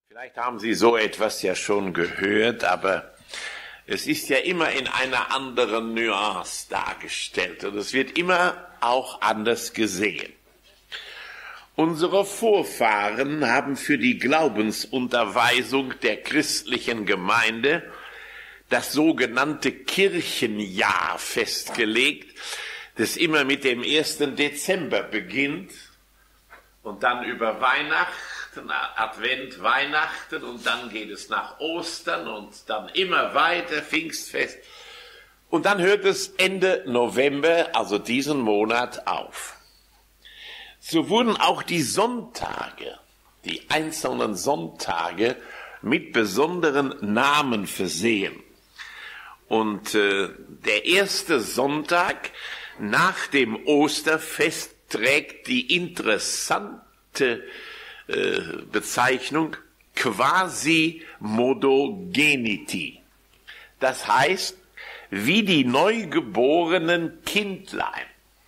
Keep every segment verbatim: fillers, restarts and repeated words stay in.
Vielleicht haben Sie so etwas ja schon gehört, aber es ist ja immer in einer anderen Nuance dargestellt und es wird immer auch anders gesehen. Unsere Vorfahren haben für die Glaubensunterweisung der christlichen Gemeinde das sogenannte Kirchenjahr festgelegt, das immer mit dem ersten Dezember beginnt und dann über Weihnachten, Advent, Weihnachten und dann geht es nach Ostern und dann immer weiter, Pfingstfest. Und dann hört es Ende November, also diesen Monat, auf. So wurden auch die Sonntage, die einzelnen Sonntage mit besonderen Namen versehen. Und äh, der erste Sonntag nach dem Osterfest trägt die interessante äh, Bezeichnung Quasi-Modogeniti. Das heißt, wie die neugeborenen Kindlein.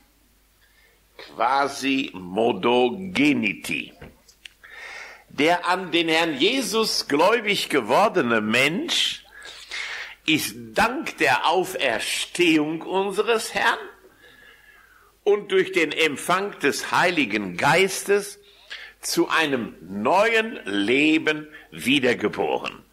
Quasi-Modogeniti. Der an den Herrn Jesus gläubig gewordene Mensch ist dank der Auferstehung unseres Herrn und durch den Empfang des Heiligen Geistes zu einem neuen Leben wiedergeboren.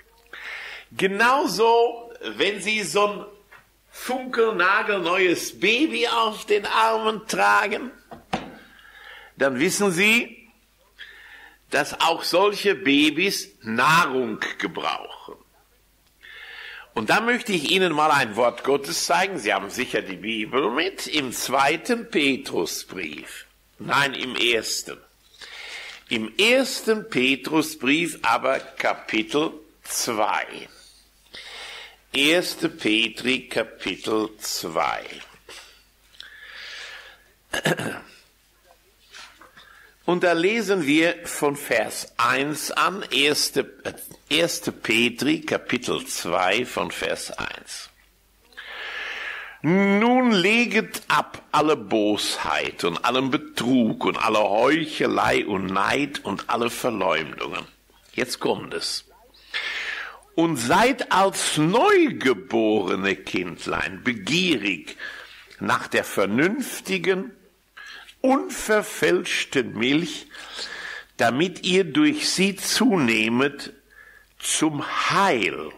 Genauso, wenn Sie so ein funkelnagelneues Baby auf den Armen tragen, dann wissen Sie, dass auch solche Babys Nahrung gebrauchen. Und da möchte ich Ihnen mal ein Wort Gottes zeigen. Sie haben sicher die Bibel mit, im zweiten Petrusbrief. Nein, im ersten. Im ersten Petrusbrief aber Kapitel zwei. erster Petri, Kapitel zwei. Und da lesen wir von Vers eins an, erster Petri, Kapitel zwei, von Vers eins. Nun leget ab alle Bosheit und allen Betrug und alle Heuchelei und Neid und alle Verleumdungen. Jetzt kommt es. Und seid als neugeborene Kindlein begierig nach der vernünftigen, unverfälschten Milch, damit ihr durch sie zunehmet zum Heil.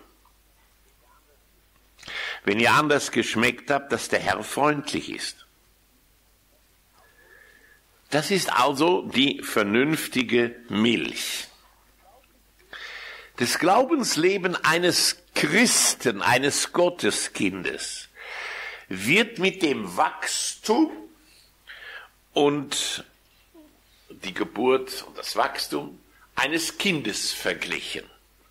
Wenn ihr anders geschmeckt habt, dass der Herr freundlich ist. Das ist also die vernünftige Milch. Das Glaubensleben eines Christen, eines Gotteskindes, wird mit dem Wachstum und die Geburt und das Wachstum eines Kindes verglichen.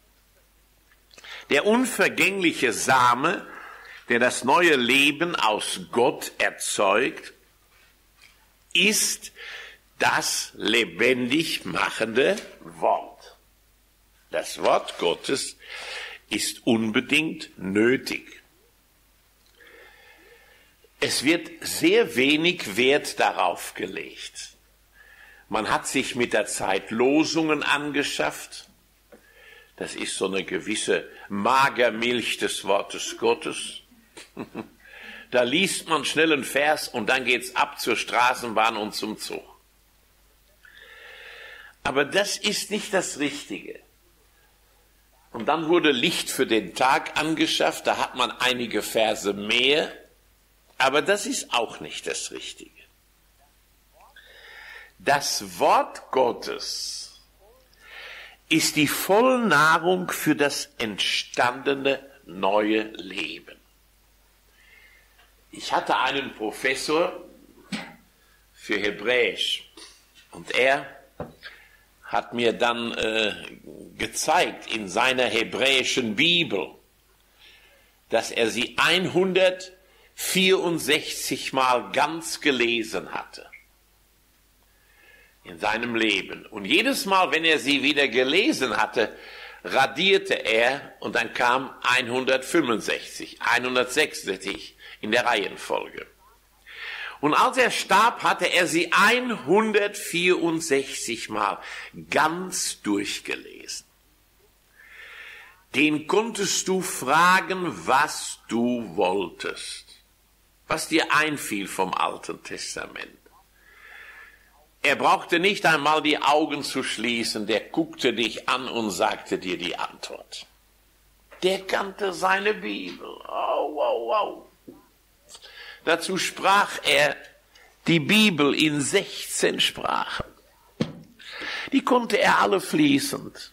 Der unvergängliche Same, der das neue Leben aus Gott erzeugt, ist das lebendig machende Wort. Das Wort Gottes ist unbedingt nötig. Es wird sehr wenig Wert darauf gelegt. Man hat sich mit der Zeit Losungen angeschafft. Das ist so eine gewisse Magermilch des Wortes Gottes. Da liest man schnell einen Vers und dann geht's ab zur Straßenbahn und zum Zug. Aber das ist nicht das Richtige. Und dann wurde Licht für den Tag angeschafft, da hat man einige Verse mehr, aber das ist auch nicht das Richtige. Das Wort Gottes ist die Vollnahrung für das entstandene neue Leben. Ich hatte einen Professor für Hebräisch und er hat mir dann äh, gezeigt in seiner hebräischen Bibel, dass er sie hundertvierundsechzig Mal ganz gelesen hatte in seinem Leben. Und jedes Mal, wenn er sie wieder gelesen hatte, radierte er und dann kam hundertfünfundsechzig, hundertsechsundsechzig in der Reihenfolge. Und als er starb, hatte er sie hundertvierundsechzig Mal ganz durchgelesen. Den konntest du fragen, was du wolltest, was dir einfiel vom Alten Testament. Er brauchte nicht einmal die Augen zu schließen, der guckte dich an und sagte dir die Antwort. Der kannte seine Bibel. Oh, wow, wow. Dazu sprach er die Bibel in sechzehn Sprachen. Die konnte er alle fließend.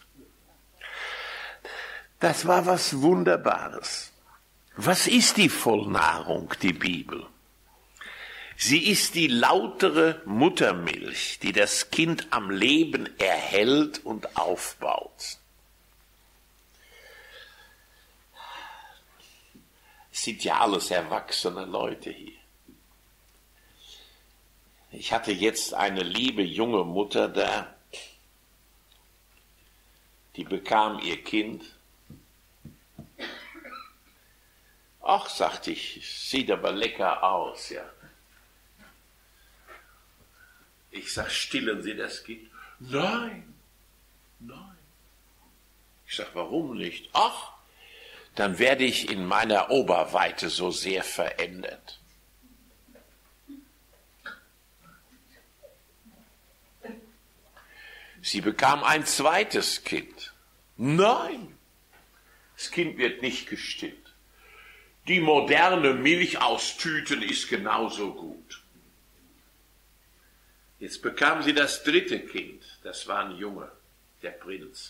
Das war was Wunderbares. Was ist die Vollnahrung, die Bibel? Sie ist die lautere Muttermilch, die das Kind am Leben erhält und aufbaut. Es sind ja alles erwachsene Leute hier. Ich hatte jetzt eine liebe junge Mutter da, die bekam ihr Kind. Ach, sagte ich, sieht aber lecker aus, ja. Ich sag, stillen Sie das Kind? Nein, nein. Ich sag, warum nicht? Ach, dann werde ich in meiner Oberweite so sehr verändert. Sie bekam ein zweites Kind. Nein, das Kind wird nicht gestillt. Die moderne Milch aus Tüten ist genauso gut. Jetzt bekam sie das dritte Kind, das war ein Junge, der Prinz.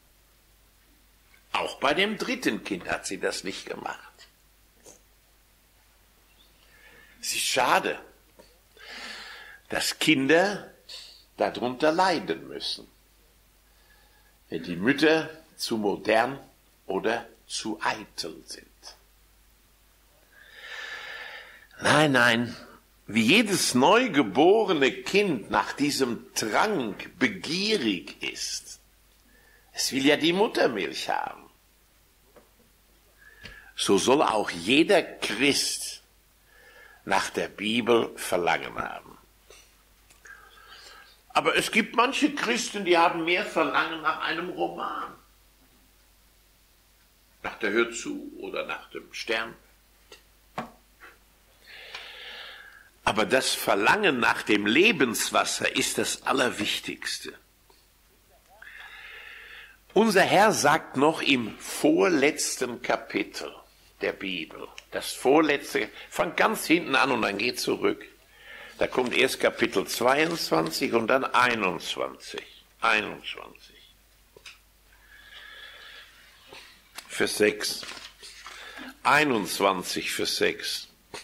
Auch bei dem dritten Kind hat sie das nicht gemacht. Es ist schade, dass Kinder darunter leiden müssen, wenn die Mütter zu modern oder zu eitel sind. Nein, nein, wie jedes neugeborene Kind nach diesem Trank begierig ist. Es will ja die Muttermilch haben. So soll auch jeder Christ nach der Bibel Verlangen haben. Aber es gibt manche Christen, die haben mehr Verlangen nach einem Roman. Nach der Hör zu oder nach dem Stern. Aber das Verlangen nach dem Lebenswasser ist das Allerwichtigste. Unser Herr sagt noch im vorletzten Kapitel der Bibel, das vorletzte, fangt ganz hinten an und dann geht zurück. Da kommt erst Kapitel zweiundzwanzig und dann einundzwanzig. einundzwanzig. Vers sechs. einundzwanzig, Vers sechs.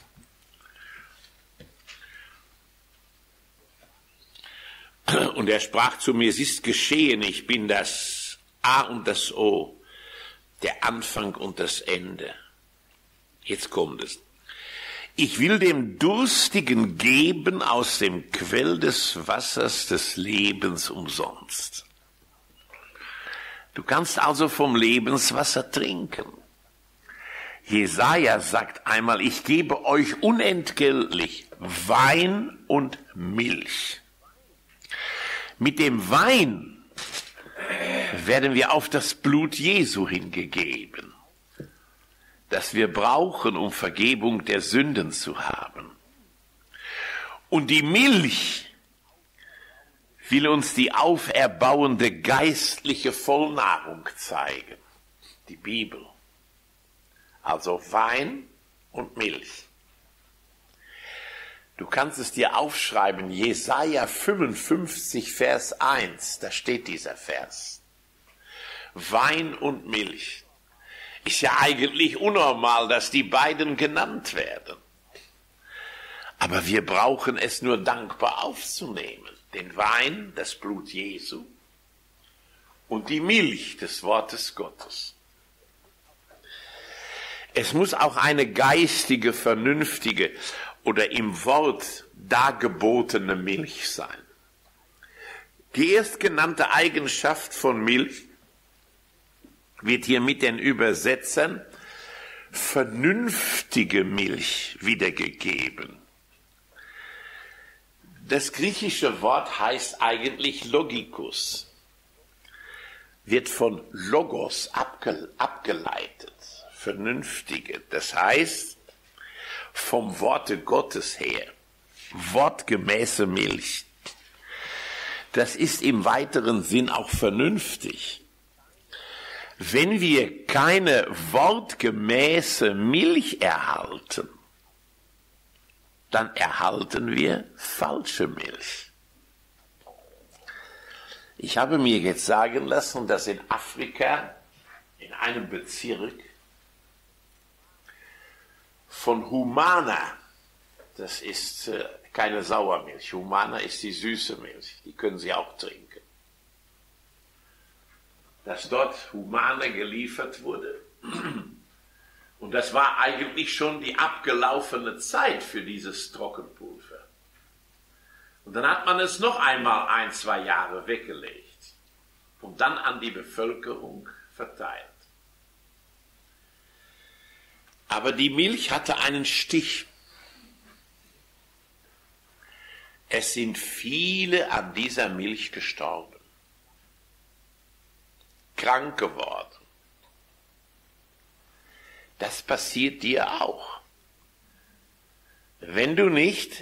Und er sprach zu mir, es ist geschehen, ich bin das A und das O, der Anfang und das Ende. Jetzt kommt es. Ich will dem Durstigen geben aus dem Quell des Wassers des Lebens umsonst. Du kannst also vom Lebenswasser trinken. Jesaja sagt einmal, ich gebe euch unentgeltlich Wein und Milch. Mit dem Wein werden wir auf das Blut Jesu hingegeben, das wir brauchen, um Vergebung der Sünden zu haben. Und die Milch will uns die auferbauende geistliche Vollnahrung zeigen, die Bibel. Also Wein und Milch. Du kannst es dir aufschreiben, Jesaja fünfundfünfzig, Vers eins, da steht dieser Vers. Wein und Milch. Ist ja eigentlich unnormal, dass die beiden genannt werden. Aber wir brauchen es nur dankbar aufzunehmen. Den Wein, das Blut Jesu, und die Milch des Wortes Gottes. Es muss auch eine geistige, vernünftige oder im Wort dargebotene Milch sein. Die erstgenannte Eigenschaft von Milch wird hier mit den Übersetzern vernünftige Milch wiedergegeben. Das griechische Wort heißt eigentlich Logikos. wird von Logos abge, abgeleitet, vernünftige, das heißt vom Worte Gottes her, wortgemäße Milch. Das ist im weiteren Sinn auch vernünftig. Wenn wir keine wortgemäße Milch erhalten, dann erhalten wir falsche Milch. Ich habe mir jetzt sagen lassen, dass in Afrika, in einem Bezirk von Humana, das ist äh, keine Sauermilch, Humana ist die süße Milch, die können Sie auch trinken, dass dort Humana geliefert wurde. Und das war eigentlich schon die abgelaufene Zeit für dieses Trockenpulver. Und dann hat man es noch einmal ein, zwei Jahre weggelegt und dann an die Bevölkerung verteilt. Aber die Milch hatte einen Stich. Es sind viele an dieser Milch gestorben, krank geworden. Das passiert dir auch. Wenn du nicht,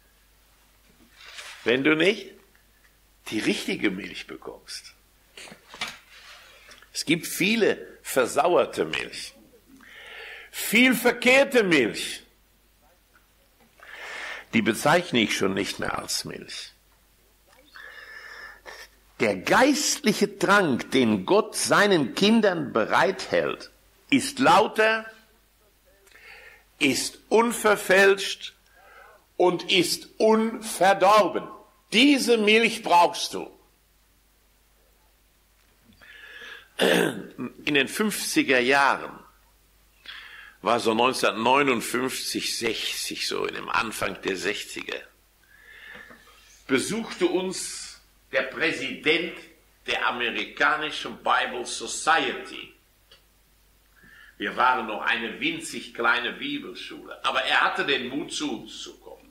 wenn du nicht die richtige Milch bekommst. Es gibt viele versauerte Milch, viel verkehrte Milch. Die bezeichne ich schon nicht mehr als Milch. Der geistliche Trank, den Gott seinen Kindern bereithält, ist lauter, ist unverfälscht und ist unverdorben. Diese Milch brauchst du. In den fünfziger Jahren war so neunzehnhundertneunundfünfzig, sechzig, so in dem Anfang der sechziger, besuchte uns der Präsident der amerikanischen Bible Society. Wir waren noch eine winzig kleine Bibelschule, aber er hatte den Mut, zu uns zu kommen.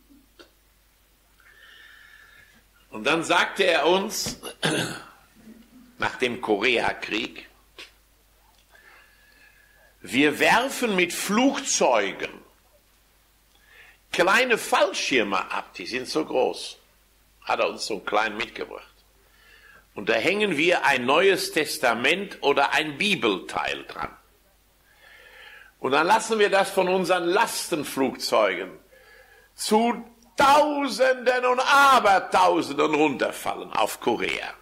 Und dann sagte er uns, nach dem Koreakrieg, wir werfen mit Flugzeugen kleine Fallschirme ab, die sind so groß. Hat er uns so einen kleinen mitgebracht. Und da hängen wir ein Neues Testament oder ein Bibelteil dran. Und dann lassen wir das von unseren Lastenflugzeugen zu Tausenden und Abertausenden runterfallen auf Korea.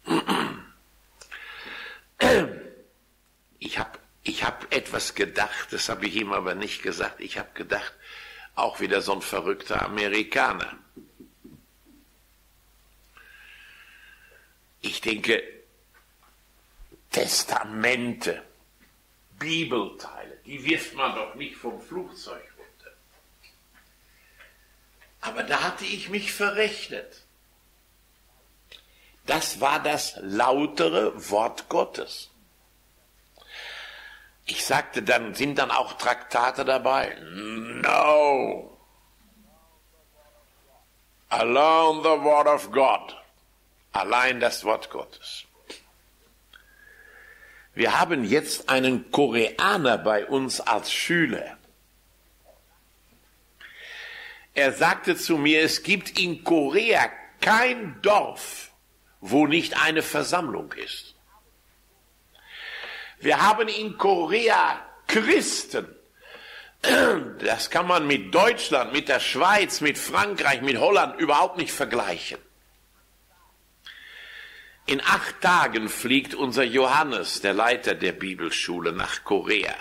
Ich habe ich hab etwas gedacht, das habe ich ihm aber nicht gesagt. Ich habe gedacht, auch wieder so ein verrückter Amerikaner. Ich denke, Testamente, Bibelteile, die wirft man doch nicht vom Flugzeug runter. Aber da hatte ich mich verrechnet. Das war das lautere Wort Gottes. Ich sagte dann, sind dann auch Traktate dabei? No. Alone the word of God. Allein das Wort Gottes. Wir haben jetzt einen Koreaner bei uns als Schüler. Er sagte zu mir, es gibt in Korea kein Dorf, wo nicht eine Versammlung ist. Wir haben in Korea Christen. Das kann man mit Deutschland, mit der Schweiz, mit Frankreich, mit Holland überhaupt nicht vergleichen. In acht Tagen fliegt unser Johannes, der Leiter der Bibelschule, nach Korea.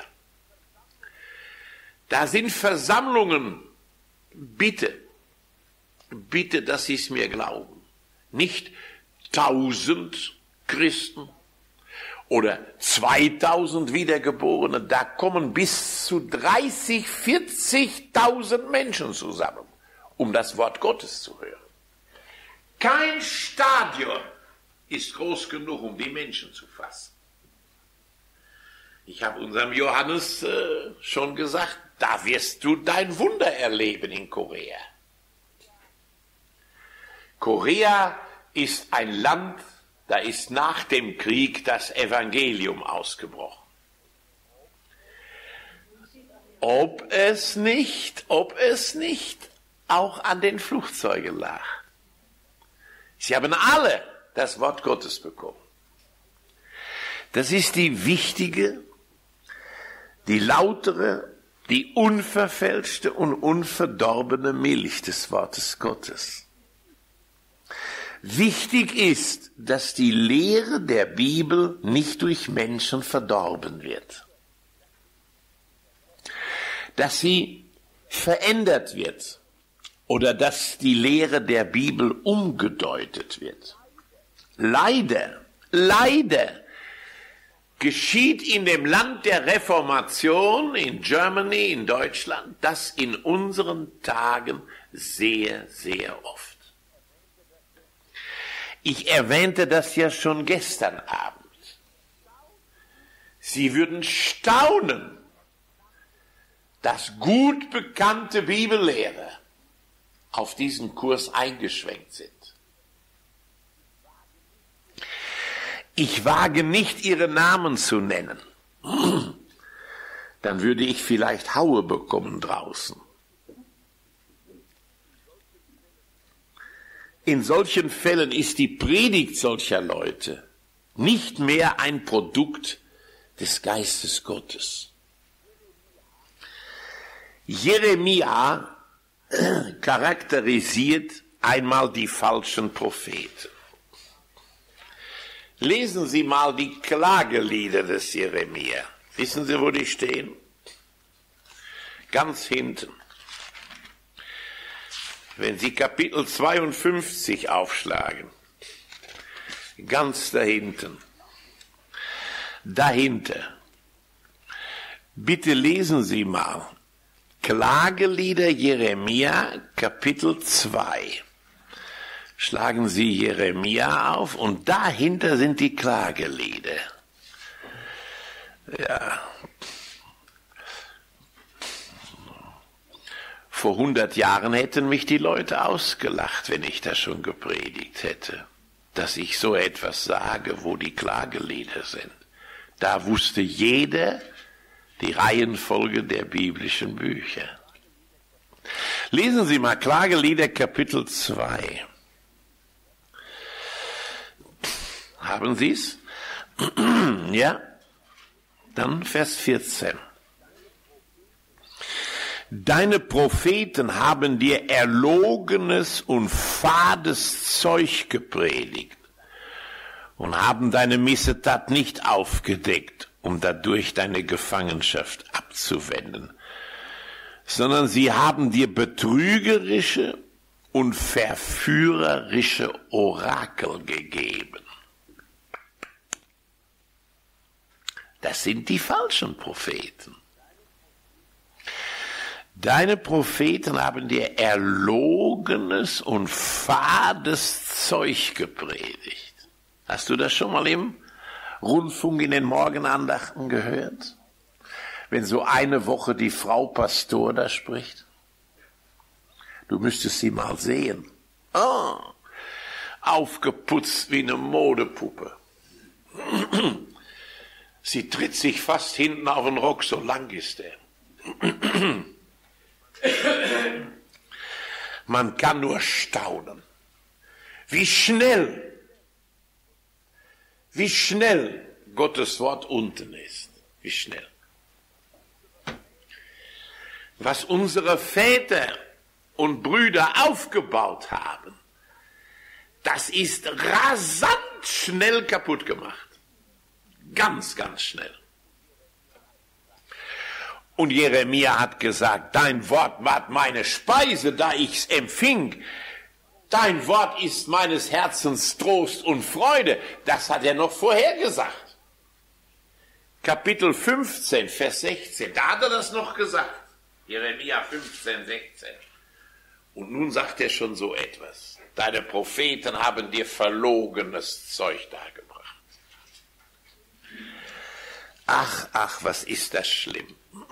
Da sind Versammlungen, bitte, bitte, dass Sie es mir glauben, nicht tausend Christen oder zweitausend Wiedergeborene, da kommen bis zu dreißig, vierzigtausend Menschen zusammen, um das Wort Gottes zu hören. Kein Stadion ist groß genug, um die Menschen zu fassen. Ich habe unserem Johannes äh, schon gesagt, da wirst du dein Wunder erleben in Korea. Korea ist ein Land, da ist nach dem Krieg das Evangelium ausgebrochen. Ob es nicht, ob es nicht auch an den Flugzeugen lag. Sie haben alle das Wort Gottes bekommen. Das ist die wichtige, die lautere, die unverfälschte und unverdorbene Milch des Wortes Gottes. Wichtig ist, dass die Lehre der Bibel nicht durch Menschen verdorben wird. Dass sie verändert wird oder dass die Lehre der Bibel umgedeutet wird. Leider, leider geschieht in dem Land der Reformation, in Germany, in Deutschland, das in unseren Tagen sehr, sehr oft. Ich erwähnte das ja schon gestern Abend. Sie würden staunen, dass gut bekannte Bibellehrer auf diesen Kurs eingeschwenkt sind. Ich wage nicht, ihre Namen zu nennen. Dann würde ich vielleicht Haue bekommen draußen. In solchen Fällen ist die Predigt solcher Leute nicht mehr ein Produkt des Geistes Gottes. Jeremia charakterisiert einmal die falschen Propheten. Lesen Sie mal die Klagelieder des Jeremia. Wissen Sie, wo die stehen? Ganz hinten. Wenn Sie Kapitel zweiundfünfzig aufschlagen, ganz dahinten, dahinter, bitte lesen Sie mal Klagelieder Jeremia, Kapitel zwei. Schlagen Sie Jeremia auf und dahinter sind die Klagelieder. Ja. Vor hundert Jahren hätten mich die Leute ausgelacht, wenn ich das schon gepredigt hätte, dass ich so etwas sage, wo die Klagelieder sind. Da wusste jeder die Reihenfolge der biblischen Bücher. Lesen Sie mal Klagelieder Kapitel zwei. Haben Sie es? Ja? Dann Vers vierzehn. Deine Propheten haben dir erlogenes und fades Zeug gepredigt und haben deine Missetat nicht aufgedeckt, um dadurch deine Gefangenschaft abzuwenden, sondern sie haben dir betrügerische und verführerische Orakel gegeben. Das sind die falschen Propheten. Deine Propheten haben dir erlogenes und fades Zeug gepredigt. Hast du das schon mal im Rundfunk in den Morgenandachten gehört? Wenn so eine Woche die Frau Pastor da spricht? Du müsstest sie mal sehen. Oh, aufgeputzt wie eine Modepuppe. Sie tritt sich fast hinten auf den Rock, so lang ist er. Man kann nur staunen, wie schnell, wie schnell Gottes Wort unten ist. Wie schnell. Was unsere Väter und Brüder aufgebaut haben, das ist rasant schnell kaputt gemacht. Ganz, ganz schnell. Und Jeremia hat gesagt, dein Wort war meine Speise, da ich's empfing. Dein Wort ist meines Herzens Trost und Freude. Das hat er noch vorher gesagt. Kapitel fünfzehn, Vers sechzehn, da hat er das noch gesagt. Jeremia fünfzehn, sechzehn. Und nun sagt er schon so etwas. Deine Propheten haben dir verlogenes Zeug dargebracht. Ach, ach, was ist das schlimm.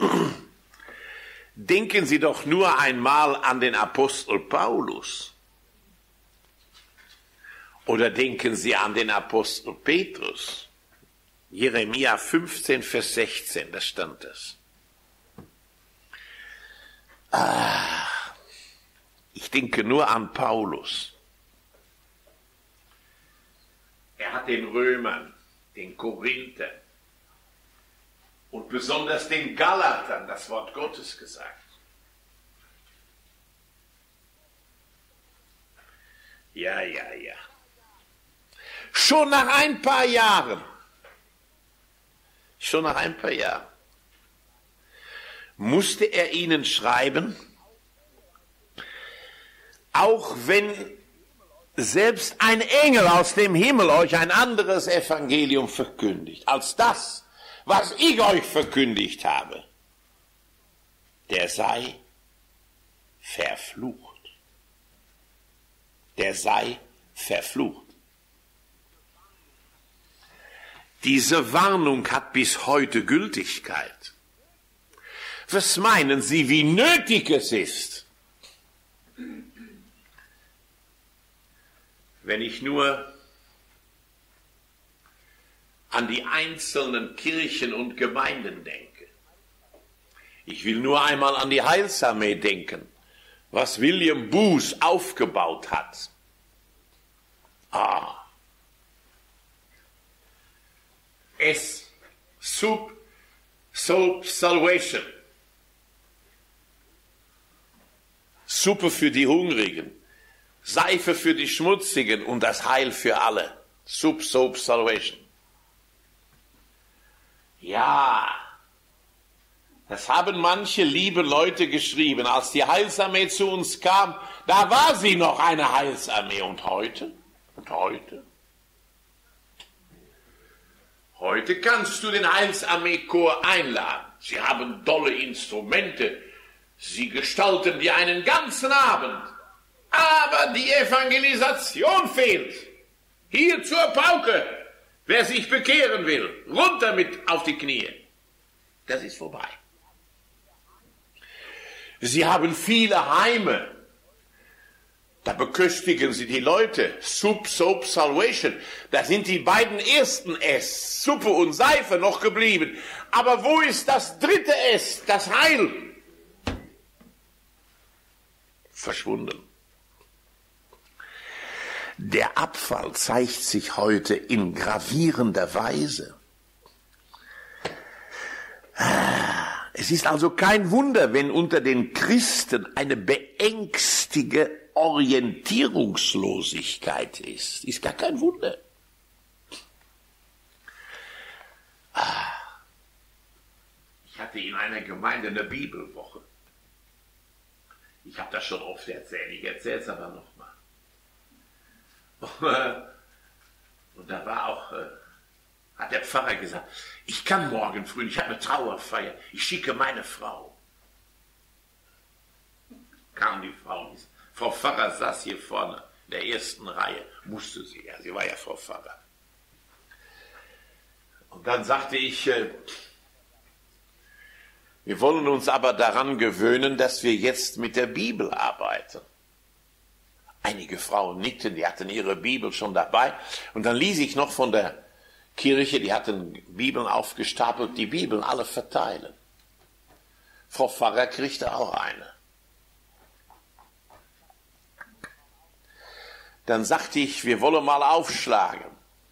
Denken Sie doch nur einmal an den Apostel Paulus Oder denken Sie an den Apostel Petrus. Jeremia fünfzehn, Vers sechzehn, da stand das. Ah, ich denke nur an Paulus. Er hat den Römern, den Korinthern und besonders den Galatern das Wort Gottes gesagt. Ja, ja, ja. Schon nach ein paar Jahren, schon nach ein paar Jahren, musste er ihnen schreiben, auch wenn selbst ein Engel aus dem Himmel euch ein anderes Evangelium verkündigt, als das, was ich euch verkündigt habe, der sei verflucht. Der sei verflucht. Diese Warnung hat bis heute Gültigkeit. Was meinen Sie, wie nötig es ist? Wenn ich nur an die einzelnen Kirchen und Gemeinden denke. Ich will nur einmal an die Heilsarmee denken, was William Booth aufgebaut hat. Ah. S. Soup, Soap, Salvation. Suppe für die Hungrigen, Seife für die Schmutzigen und das Heil für alle. Soup, Soap, Salvation. Ja, das haben manche liebe Leute geschrieben. Als die Heilsarmee zu uns kam, da war sie noch eine Heilsarmee. Und heute? Und heute? Heute kannst du den Heilsarmee-Chor einladen. Sie haben tolle Instrumente. Sie gestalten dir einen ganzen Abend. Aber die Evangelisation fehlt. Hier zur Pauke. Wer sich bekehren will, runter mit auf die Knie. Das ist vorbei. Sie haben viele Heime. Da beköstigen sie die Leute. Soup, Soap, Salvation. Da sind die beiden ersten S, Suppe und Seife, noch geblieben. Aber wo ist das dritte S, das Heil? Verschwunden. Der Abfall zeigt sich heute in gravierender Weise. Es ist also kein Wunder, wenn unter den Christen eine beängstigende Orientierungslosigkeit ist. Ist gar kein Wunder. Ich hatte in einer Gemeinde eine Bibelwoche. Ich habe das schon oft erzählt, ich erzähle es aber nochmal. Und da war auch, äh, hat der Pfarrer gesagt, ich kann morgen früh, ich habe eine Trauerfeier, ich schicke meine Frau. Kam die Frau, Frau Pfarrer saß hier vorne, in der ersten Reihe, musste sie, ja, sie war ja Frau Pfarrer. Und dann sagte ich, äh, wir wollen uns aber daran gewöhnen, dass wir jetzt mit der Bibel arbeiten. Einige Frauen nickten, die hatten ihre Bibel schon dabei. Und dann ließ ich noch von der Kirche, die hatten Bibeln aufgestapelt, die Bibeln alle verteilen. Frau Pfarrer kriegte auch eine. Dann sagte ich, wir wollen mal aufschlagen.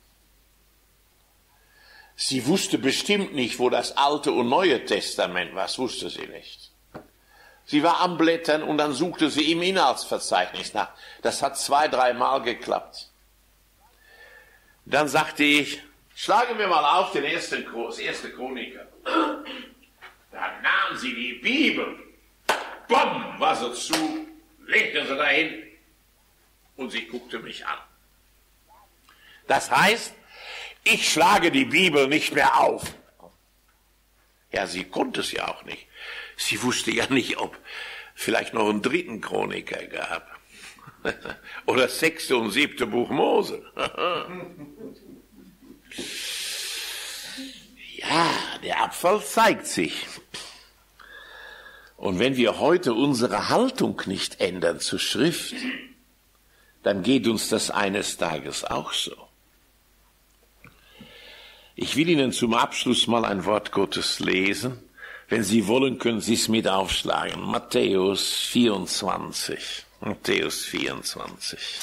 Sie wusste bestimmt nicht, wo das Alte und Neue Testament war, das wusste sie nicht. Sie war am Blättern und dann suchte sie im Inhaltsverzeichnis nach. Das hat zwei, dreimal geklappt. Dann sagte ich, schlagen wir mal auf den ersten, das erste Chroniker. Dann nahm sie die Bibel, bumm, war sie zu, legte sie dahin und sie guckte mich an. Das heißt, ich schlage die Bibel nicht mehr auf. Ja, sie konnte es ja auch nicht. Sie wusste ja nicht, ob vielleicht noch einen dritten Chroniker gab. Oder das sechste und siebte Buch Mose. Ja, der Abfall zeigt sich. Und wenn wir heute unsere Haltung nicht ändern zur Schrift, dann geht uns das eines Tages auch so. Ich will Ihnen zum Abschluss mal ein Wort Gottes lesen. Wenn Sie wollen, können Sie es mit aufschlagen. Matthäus vierundzwanzig. Matthäus vierundzwanzig.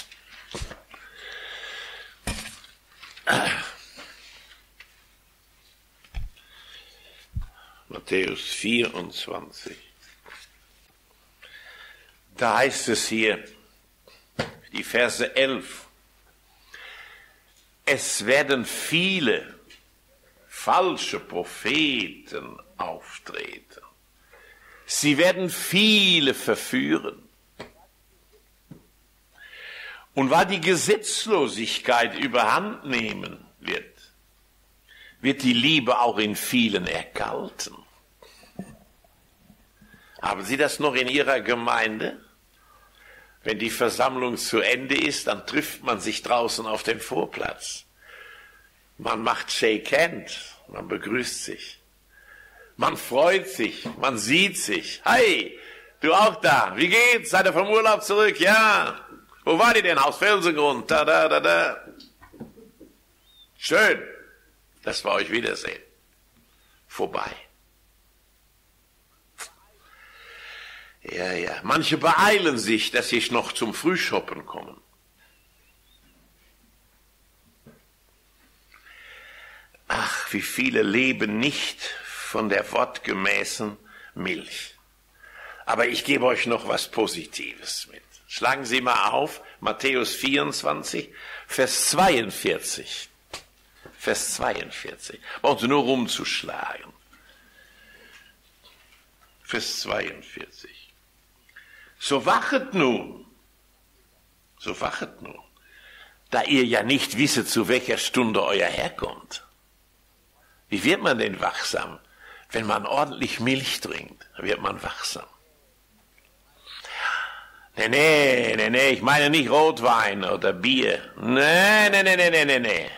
Matthäus vierundzwanzig. Da heißt es hier, die Verse elf. Es werden viele falsche Propheten auftreten. Sie werden viele verführen. Und weil die Gesetzlosigkeit überhand nehmen wird, wird die Liebe auch in vielen erkalten. Haben Sie das noch in Ihrer Gemeinde? Wenn die Versammlung zu Ende ist, dann trifft man sich draußen auf dem Vorplatz. Man macht Shake Hand, man begrüßt sich. Man freut sich, man sieht sich. Hey, du auch da, wie geht's? Seid ihr vom Urlaub zurück? Ja. Wo war die denn? Aus Felsengrund. Da, da, da, da. Schön, dass wir euch wiedersehen. Vorbei. Ja, ja. Manche beeilen sich, dass sie noch zum Frühshoppen kommen. Ach, wie viele leben nicht von der wortgemäßen Milch. Aber ich gebe euch noch was Positives mit. Schlagen Sie mal auf, Matthäus vierundzwanzig, Vers zweiundvierzig. Vers zweiundvierzig. Brauchen Sie nur rumzuschlagen. Vers zweiundvierzig. So wachet nun, so wachet nun, da ihr ja nicht wisset, zu welcher Stunde euer Herr kommt. Wie wird man denn wachsam? Wenn man ordentlich Milch trinkt, dann wird man wachsam. Nee, nee, nee, nee, ich meine nicht Rotwein oder Bier. Nee, nee, nee, nee, nee, nee, nee.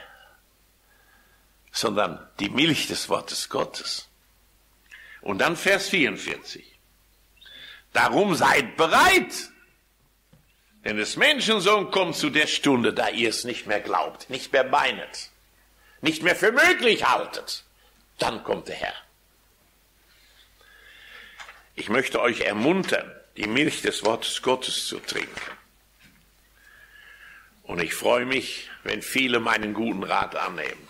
Sondern die Milch des Wortes Gottes. Und dann Vers vierundvierzig. Darum seid bereit, denn des Menschensohn kommt zu der Stunde, da ihr es nicht mehr glaubt, nicht mehr meinet, nicht mehr für möglich haltet. Dann kommt der Herr. Ich möchte euch ermuntern, die Milch des Wortes Gottes zu trinken. Und ich freue mich, wenn viele meinen guten Rat annehmen.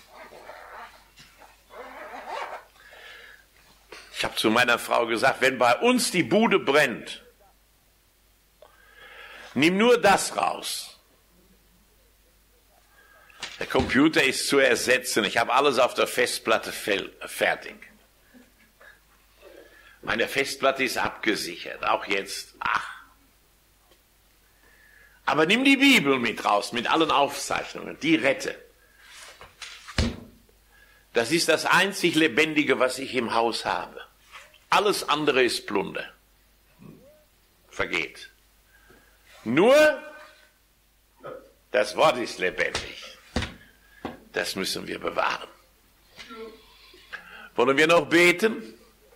Ich habe zu meiner Frau gesagt, wenn bei uns die Bude brennt, nimm nur das raus. Der Computer ist zu ersetzen. Ich habe alles auf der Festplatte fertig. Meine Festplatte ist abgesichert, auch jetzt. Ach. Aber nimm die Bibel mit raus, mit allen Aufzeichnungen, die rette. Das ist das einzig Lebendige, was ich im Haus habe. Alles andere ist Plunder. Vergeht. Nur das Wort ist lebendig. Das müssen wir bewahren. Wollen wir noch beten?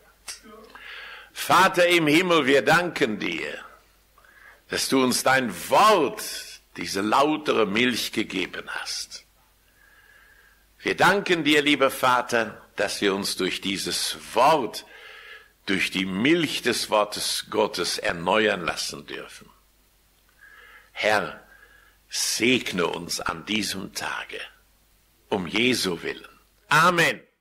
Vater im Himmel, wir danken dir, dass du uns dein Wort, diese lautere Milch gegeben hast. Wir danken dir, lieber Vater, dass wir uns durch dieses Wort, durch die Milch des Wortes Gottes erneuern lassen dürfen. Herr, segne uns an diesem Tage, um Jesu willen. Amen.